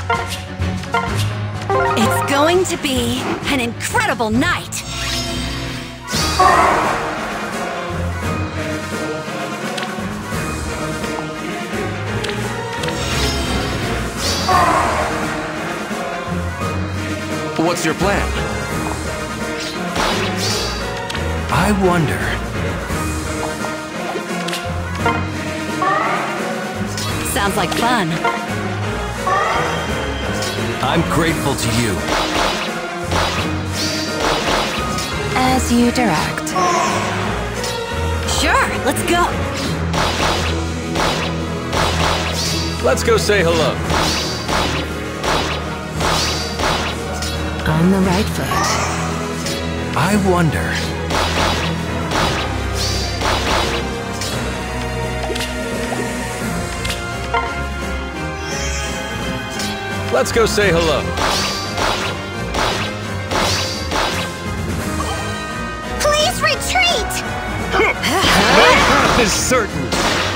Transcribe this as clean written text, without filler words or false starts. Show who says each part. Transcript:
Speaker 1: It's going to be an incredible night!
Speaker 2: What's your plan? I wonder...
Speaker 1: Sounds like fun.
Speaker 2: I'm grateful to you.
Speaker 3: As you direct.
Speaker 1: Sure, let's go!
Speaker 2: Let's go say hello.
Speaker 3: On the right foot.
Speaker 2: I wonder... Let's go say hello.
Speaker 1: Please retreat!
Speaker 2: My path is certain.